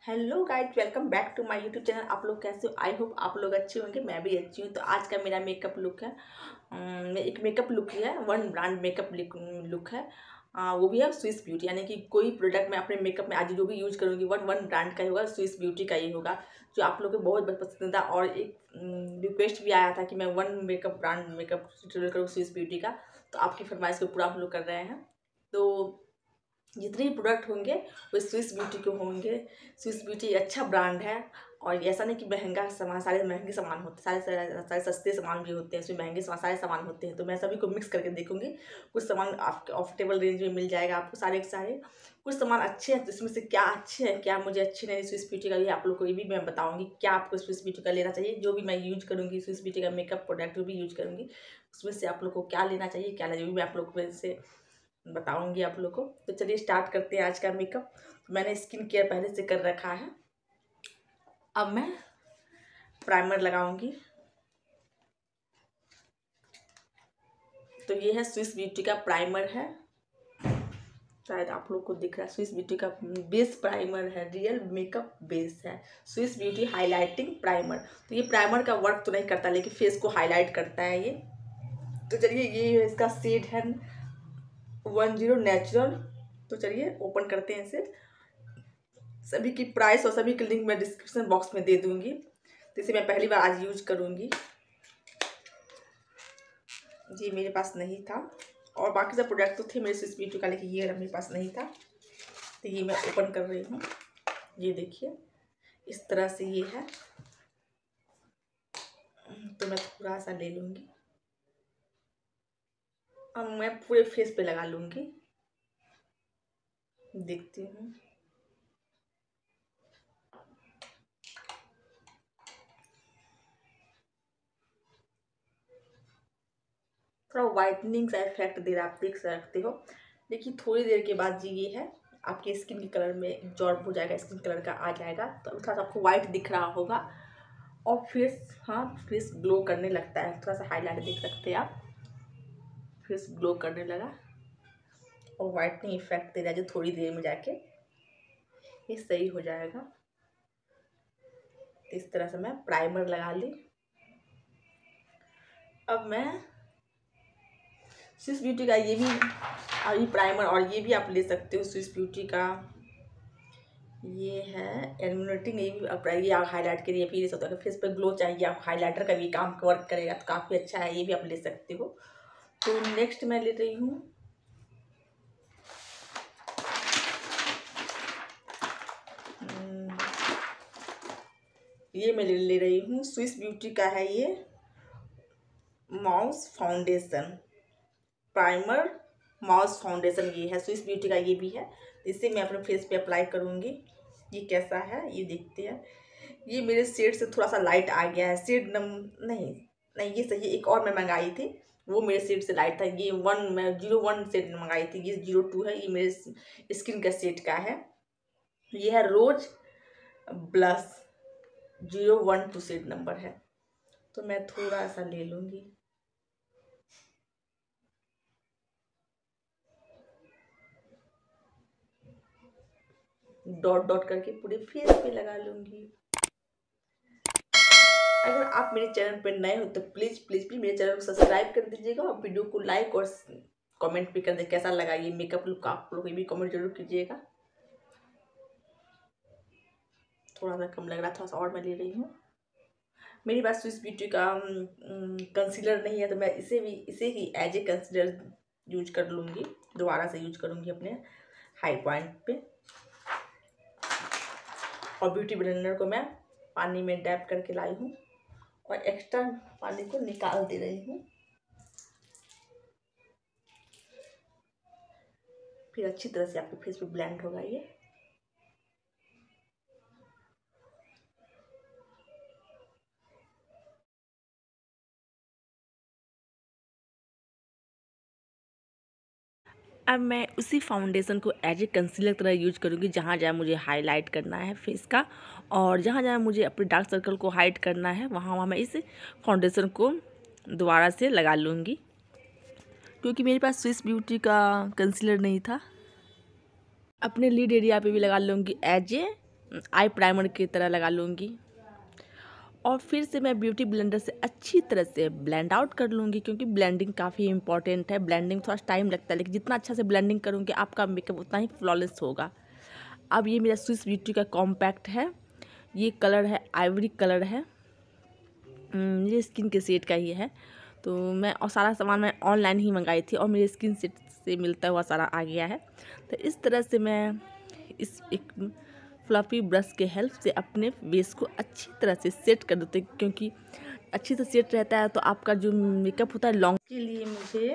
Hello guys, welcome back to my YouTube channel. आप लोग कैसे हो? आई होप आप लोग अच्छे होंगे। मैं भी अच्छी हूँ। तो आज का मेरा मेकअप लुक है, एक मेकअप लुक ही है, वन ब्रांड मेकअप लुक है। वो भी है स्विस ब्यूटी, यानी कि कोई प्रोडक्ट मैं अपने मेकअप में आज जो भी यूज करूँगी वन वन ब्रांड का ही होगा, स्विस ब्यूटी का ही होगा, जो आप लोग को बहुत पसंद था। और एक रिक्वेस्ट भी आया था कि मैं one makeup brand makeup tutorial करूँ स्विस ब्यूटी का। तो आपकी फरमाइश को पूरा हम लोग कर रहे हैं। तो जितने भी प्रोडक्ट होंगे वो स्विस ब्यूटी के होंगे। स्विस ब्यूटी अच्छा ब्रांड है। और ऐसा नहीं कि महंगा सामान, सारे महंगे सामान होते हैं, सारे सस्ते सामान भी होते हैं, इसमें महंगे सारे सामान होते हैं। तो मैं सभी को मिक्स करके देखूंगी। कुछ सामान आपके ऑफर्टेबल रेंज में मिल जाएगा आपको सारे के सारे। कुछ सामान अच्छे हैं, जिसमें से क्या अच्छे हैं क्या मुझे अच्छे नहीं स्विस ब्यूटी का, ये आप लोग को ये भी मैं बताऊँगी क्या आपको स्विस ब्यूटी का लेना चाहिए। जो भी मैं यूज करूँगी स्विस ब्यूटी का मेकअप प्रोडक्ट जो भी यूज करूँगी, उसमें से आप लोग को क्या लेना चाहिए क्या नहीं, जो भी मैं आप लोग को से बताऊंगी आप लोग को। तो चलिए स्टार्ट करते हैं आज का मेकअप। तो मैंने स्किन केयर पहले से कर रखा है। अब मैं प्राइमर लगाऊंगी। तो ये है स्विस ब्यूटी का प्राइमर है, शायद आप लोग को दिख रहा है। स्विस ब्यूटी का बेस प्राइमर है, रियल मेकअप बेस है, स्विस ब्यूटी हाईलाइटिंग प्राइमर। तो ये प्राइमर का वर्क तो नहीं करता, लेकिन फेस को हाईलाइट करता है ये। तो चलिए, ये इसका शेड है 10 नेचुरल। तो चलिए ओपन करते हैं इसे। सभी की प्राइस और सभी की लिंक मैं डिस्क्रिप्शन बॉक्स में दे दूंगी। तो इसे मैं पहली बार आज यूज करूंगी। जी मेरे पास नहीं था, और बाकी सब प्रोडक्ट तो थे मेरे स्विस ब्यूटी का, लेकिन ये मेरे पास नहीं था। तो ये मैं ओपन कर रही हूँ। ये देखिए इस तरह से ये है। तो मैं थोड़ा सा ले लूँगी। अब मैं पूरे फेस पे लगा लूँगी। देखती हूँ। थोड़ा वाइटनिंग का इफेक्ट दे रहा है, आप देख सकते हो। लेकिन थोड़ी देर के बाद जी ये है, आपके स्किन के कलर में एब्जॉर्ब हो जाएगा, स्किन कलर का आ जाएगा। तो थोड़ा सा आपको वाइट दिख रहा होगा। और फेस, हाँ फेस ग्लो करने लगता है। थोड़ा सा हाईलाइट देख सकते हैं आप, फेस ग्लो करने लगा और वाइटनिंग इफेक्ट दे रहा है, जो थोड़ी देर में जाके ये सही हो जाएगा। इस तरह से मैं प्राइमर लगा ली। अब मैं स्विस ब्यूटी का ये भी प्राइमर, और ये भी आप ले सकते हो स्विस ब्यूटी का। ये है एल्यूमिनेटिंग, ये भी ये आप हाईलाइट के लिए भी ले सकते हो। फेस पे ग्लो चाहिए आप, हाईलाइटर का भी काम वर्क करेगा, तो काफ़ी अच्छा है, ये भी आप ले सकते हो। तो नेक्स्ट मैं ले रही हूँ ये मैं ले रही हूँ स्विस ब्यूटी का है ये mousse foundation primer. Mousse foundation ये है स्विस ब्यूटी का, ये भी है। इसे मैं अपने फेस पे अप्लाई करूँगी। ये कैसा है ये देखते हैं। ये मेरे शेड से थोड़ा सा लाइट आ गया है। शेड नहीं नहीं, ये सही है। एक और मैं मंगाई थी, वो मेरे शेड से लाइट था। ये मैं 01 शेड मंगाई थी, ये 02 है। ये मेरे स्किन का शेड का है। ये है रोज ब्लश 012 शेड नंबर है। तो मैं थोड़ा सा ले लूँगी। डॉट डॉट करके पूरे फेस पे लगा लूँगी। अगर आप मेरे चैनल पर नए हो तो प्लीज़ प्लीज़ प्लीज़ मेरे चैनल को सब्सक्राइब कर दीजिएगा, और वीडियो को लाइक और कमेंट भी कर दे कैसा लगा ये मेकअप लुक। आप लोग ये भी कमेंट जरूर कीजिएगा। थोड़ा सा कम लग रहा, थोड़ा सा और मैं ले रही हूँ। मेरे पास स्विस ब्यूटी का कंसीलर नहीं है, तो मैं इसे ही एज ए कंसीलर यूज कर लूँगी। दोबारा से यूज करूँगी अपने हाई पॉइंट पे। और ब्यूटी ब्लेंडर को मैं पानी में डैप करके लाई हूँ, और एक्स्ट्रा पानी को निकाल दे रही हूँ। फिर अच्छी तरह से आपके फेस पे ब्लेंड होगा ये। अब मैं उसी फाउंडेशन को एज ए कंसीलर तरह यूज करूँगी, जहाँ जहाँ मुझे हाईलाइट करना है फेस का, और जहाँ जहाँ मुझे अपने डार्क सर्कल को हाइड करना है, वहाँ वहाँ मैं इस फाउंडेशन को दोबारा से लगा लूँगी। क्योंकि मेरे पास स्विस ब्यूटी का कंसीलर नहीं था। अपने लिड एरिया पे भी लगा लूँगी एज ए आई प्राइमर की तरह लगा लूँगी और फिर से मैं ब्यूटी ब्लेंडर से अच्छी तरह से ब्लेंड आउट कर लूँगी, क्योंकि ब्लेंडिंग काफ़ी इंपॉर्टेंट है। ब्लेंडिंग थोड़ा टाइम लगता है, लेकिन जितना अच्छा से ब्लेंडिंग करूँगी आपका मेकअप उतना ही फ्लॉलेस होगा। अब ये मेरा स्विस ब्यूटी का कॉम्पैक्ट है, ये कलर है आइवरी कलर है, ये स्किन के सेट का ही है। तो मैं और सारा सामान मैं ऑनलाइन ही मंगाई थी और मेरे स्किन सेट से मिलता हुआ सारा आ गया है। तो इस तरह से मैं इस एक फ्लफी ब्रश के हेल्प से अपने बेस को अच्छी तरह से सेट कर देते, क्योंकि अच्छी से सेट रहता है तो आपका जो मेकअप होता है लॉन्ग के लिए मुझे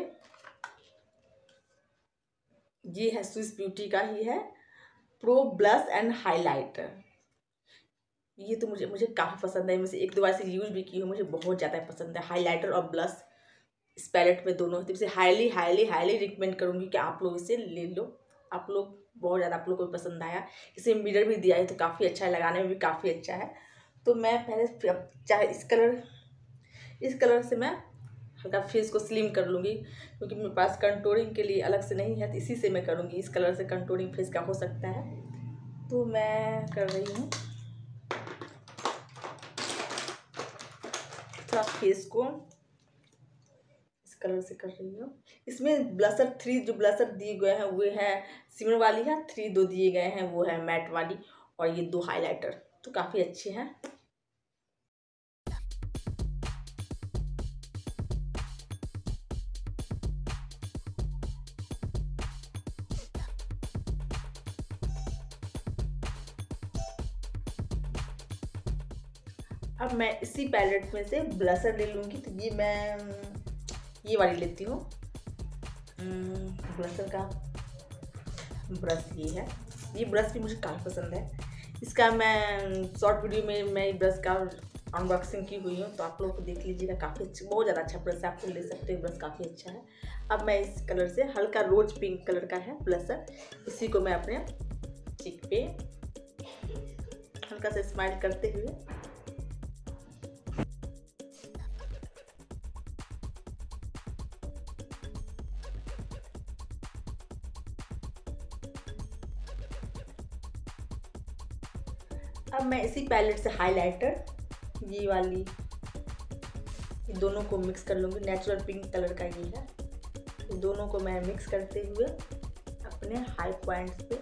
ये है स्विस ब्यूटी का ही है प्रो ब्लश एंड हाइलाइटर। ये तो मुझे काफ़ी पसंद है, मुझे एक दो बार से यूज भी की हूँ, मुझे बहुत ज़्यादा पसंद है। हाइलाइटर और ब्लश इस पैलेट में दोनों, तो इसे हाईली हाईली हाईली रिकमेंड करूँगी कि आप लोग इसे ले लो। आप लोग बहुत ज़्यादा आप लोग को पसंद आया। इसे मिरर भी दिया है तो काफ़ी अच्छा है, लगाने में भी काफ़ी अच्छा है। तो मैं पहले चाहे इस कलर से मैं हल्का फेस को स्लिम कर लूँगी, क्योंकि मेरे पास कंटूरिंग के लिए अलग से नहीं है, तो इसी से मैं करूँगी। इस कलर से कंटूरिंग फेस का हो सकता है, तो मैं कर रही हूँ थोड़ा फेस को इस कलर से कर रही हूँ। इसमें ब्लशर 3 जो ब्लशर दिए गए हैं वो है सिमर वाली है, 3 दो दिए गए हैं वो है मैट वाली, और ये 2 हाइलाइटर तो काफ़ी अच्छे हैं। अब मैं इसी पैलेट में से ब्लशर ले लूँगी, तो ये मैं ये वाली लेती हूँ। ब्लशर का ब्रश ये है, ये ब्रश भी मुझे काफ़ी पसंद है। इसका मैं शॉर्ट वीडियो में मैं ब्रश का अनबॉक्सिंग की हुई हूँ, तो आप लोग को देख लीजिएगा। काफ़ी अच्छा, बहुत ज़्यादा अच्छा ब्रश है, आप लोग ले सकते हो, ब्रश काफ़ी अच्छा है। अब मैं इस कलर से हल्का रोज पिंक कलर का है ब्लशर, इसी को मैं अपने चीक पे हल्का सा स्माइल करते हुए अब मैं इसी पैलेट से हाइलाइटर ये वाली ये दोनों को मिक्स कर लूँगी। नेचुरल पिंक कलर का ये है, ये दोनों को मैं मिक्स करते हुए अपने हाई पॉइंट्स पे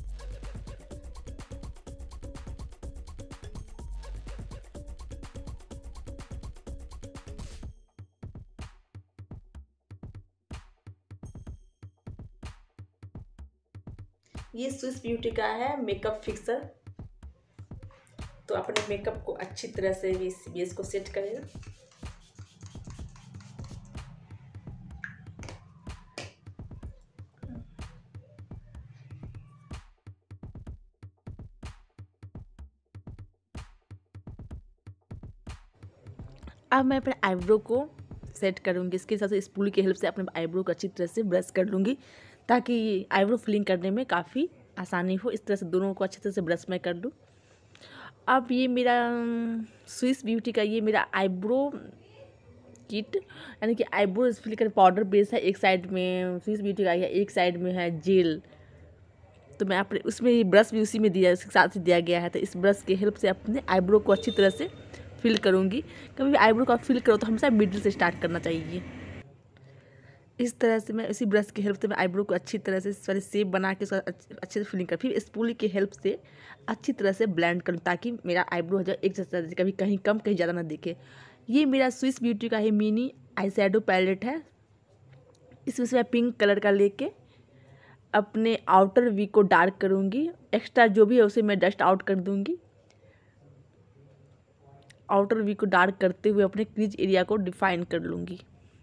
ये स्विस ब्यूटी का है मेकअप फिक्सर। तो अपने मेकअप को अच्छी तरह से इस बेस को सेट करेगा। अब मैं अपने आईब्रो को सेट करूँगी, इसके साथ स्पूल की हेल्प से अपने आईब्रो को अच्छी तरह से ब्रश कर लूँगी, ताकि आईब्रो फिलिंग करने में काफ़ी आसानी हो। इस तरह से दोनों को अच्छी तरह से ब्रश मैं कर लूँ। अब ये मेरा स्विस ब्यूटी का ये मेरा आईब्रो किट, यानी कि आईब्रो फिल कर पाउडर बेस है, एक साइड में स्विस ब्यूटी का है, एक साइड में है जेल। तो मैं अपने उसमें ये ब्रश भी उसी में दिया, उसके साथ ही दिया गया है। तो इस ब्रश की हेल्प से अपने आईब्रो को अच्छी तरह से फिल करूँगी। कभी भी आईब्रो का फिल करो तो हमेशा मिडिल से स्टार्ट करना चाहिए। इस तरह से मैं इसी ब्रश की हेल्प से मैं आईब्रो को अच्छी तरह से सारी शेप बना के उसका अच्छे से फिलिंग कर, फिर स्पूल की हेल्प से अच्छी तरह से ब्लेंड करूँ, ताकि मेरा आईब्रो जो एक जैसा कभी कहीं कम कहीं ज़्यादा ना दिखे। ये मेरा स्विस ब्यूटी का ही मिनी आई शैडो पैलेट है। इसमें से मैं पिंक कलर का लेके अपने आउटर वी को डार्क करूँगी, एक्स्ट्रा जो भी है उसे मैं डस्ट आउट कर दूँगी। आउटर वी को डार्क करते हुए अपने क्रीज एरिया को डिफाइन कर लूँगी।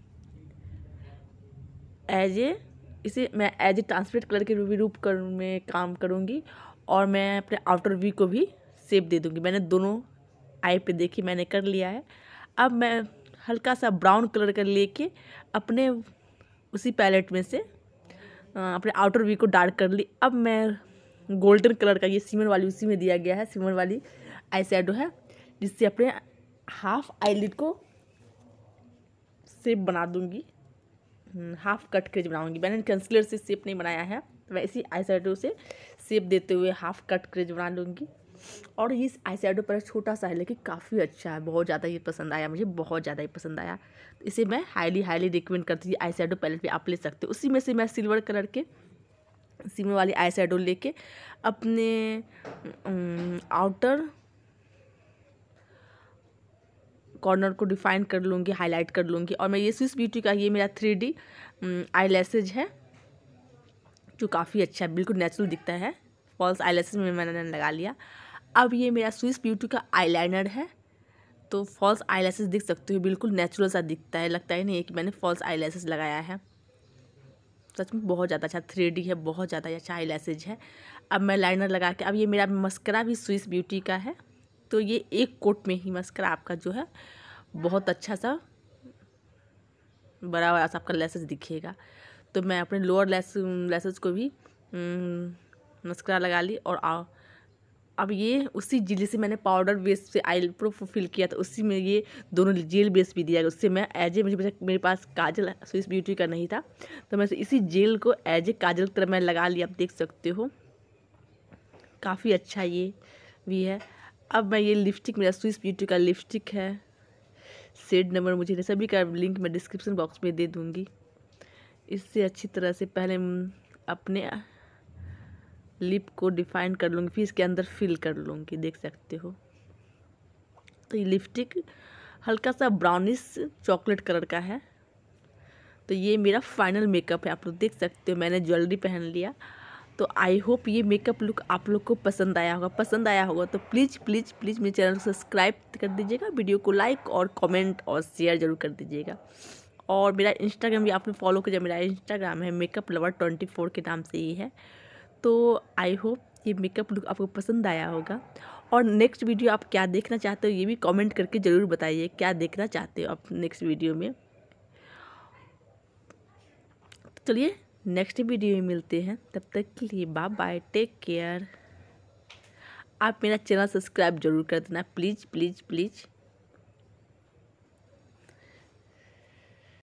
इसे मैं एज ए ट्रांसपेरेंट कलर के रूप में काम करूँगी, और मैं अपने आउटर वी को भी शेप दे दूँगी। मैंने दोनों आई पे देखी, मैंने कर लिया है। अब मैं हल्का सा ब्राउन कलर का लेके अपने उसी पैलेट में से अपने आउटर वी को डार्क कर ली। अब मैं गोल्डन कलर का ये सिमर वाली उसी में दिया गया है, सिमर वाली आई शैडो है, जिससे अपने हाफ आईलिड को शेप बना दूँगी, हाफ कट क्रेज बनाऊंगी। मैंने कंसीलर से शेप नहीं बनाया है, तो मैं इसी आई शैडो से शेप देते हुए हाफ कट क्रेज बना लूँगी। और ये आई शेडो पैलेट छोटा सा है लेकिन काफ़ी अच्छा है, बहुत ज़्यादा ये पसंद आया मुझे, बहुत ज़्यादा ही पसंद आया। इसे मैं हाईली रिकमेंड करती हूँ। आई शेडो पैलेट भी आप ले सकते हो। उसी में से मैं सिल्वर कलर के सिल्वर वाली आई शेडो लेके अपने आउटर कॉर्नर को डिफाइन कर लूँगी, हाईलाइट कर लूँगी। और मैं ये स्विस ब्यूटी का ये मेरा 3D आई लैसेज है जो काफ़ी अच्छा है, बिल्कुल नेचुरल दिखता है। फॉल्स आई लैसेज में मैंने लगा लिया। अब ये मेरा स्विस ब्यूटी का आईलाइनर है, तो फॉल्स आई लैसेज दिख सकते हो, बिल्कुल नेचुरल सा दिखता है, लगता ही नहीं है कि मैंने फॉल्स आई लैसेज लगाया है। सच में बहुत ज़्यादा अच्छा 3D है, बहुत ज़्यादा अच्छा आई लैसेज है। अब मैं लाइनर लगा के, अब ये मेरा मस्करा भी स्विस ब्यूटी का है, तो ये एक कोट में ही मस्करा आपका जो है बहुत अच्छा सा बड़ा बड़ा सा आपका लैसेज दिखेगा। तो मैं अपने लोअर लैसेज को भी मस्करा लगा ली। और अब ये उसी जेल से मैंने पाउडर बेस से आई प्रो फिल किया था, उसी में ये दोनों जेल बेस भी दिया, उससे मैं एज ए मुझे मेरे पास काजल स्विस ब्यूटी का नहीं था, तो मैं इसी जेल को एज ए काजल की तरह मैं लगा लिया। आप देख सकते हो काफ़ी अच्छा ये भी है। अब मैं ये लिपस्टिक, मेरा स्विस ब्यूटी का लिपस्टिक है, शेड नंबर मुझे सभी का लिंक मैं डिस्क्रिप्शन बॉक्स में दे दूँगी। इससे अच्छी तरह से पहले अपने लिप को डिफाइन कर लूँगी, फिर इसके अंदर फिल कर लूँगी, देख सकते हो। तो ये लिपस्टिक हल्का सा ब्राउनिश चॉकलेट कलर का है। तो ये मेरा फाइनल मेकअप है, आप लोग देख सकते हो। मैंने ज्वेलरी पहन लिया। तो आई होप ये मेकअप लुक आप लोग को पसंद आया होगा। पसंद आया होगा तो प्लीज़ प्लीज़ प्लीज़ मेरे चैनल को सब्सक्राइब कर दीजिएगा, वीडियो को लाइक और कमेंट और शेयर ज़रूर कर दीजिएगा। और मेरा इंस्टाग्राम भी आपने फॉलो कीजिए, मेरा इंस्टाग्राम है मेकअप लवर 24 के नाम से ही है। तो आई होप ये मेकअप लुक आपको पसंद आया होगा। और नेक्स्ट वीडियो आप क्या देखना चाहते हो ये भी कमेंट करके ज़रूर बताइए, क्या देखना चाहते हो आप नेक्स्ट वीडियो में। चलिए नेक्स्ट वीडियो में मिलते हैं, तब तक के लिए बाय बाय, टेक केयर। आप मेरा चैनल सब्सक्राइब जरूर कर देना, प्लीज़ प्लीज़ प्लीज़।